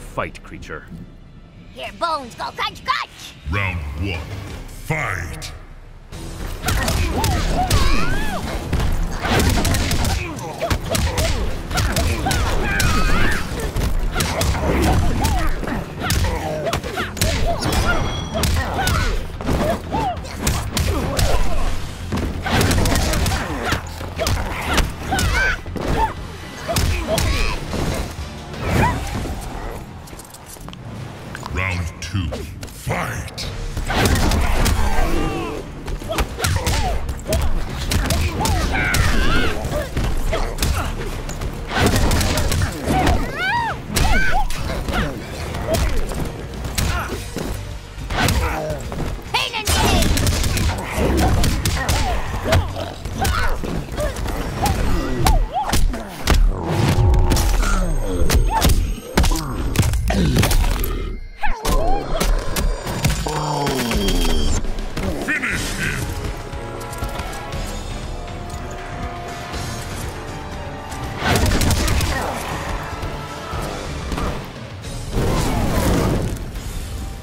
fight, creature. Your bones go crunch crunch! Round 1. Fight! Round 2. Fight! Pain and gain! Finish him!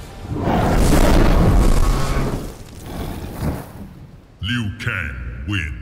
Liu Kang wins.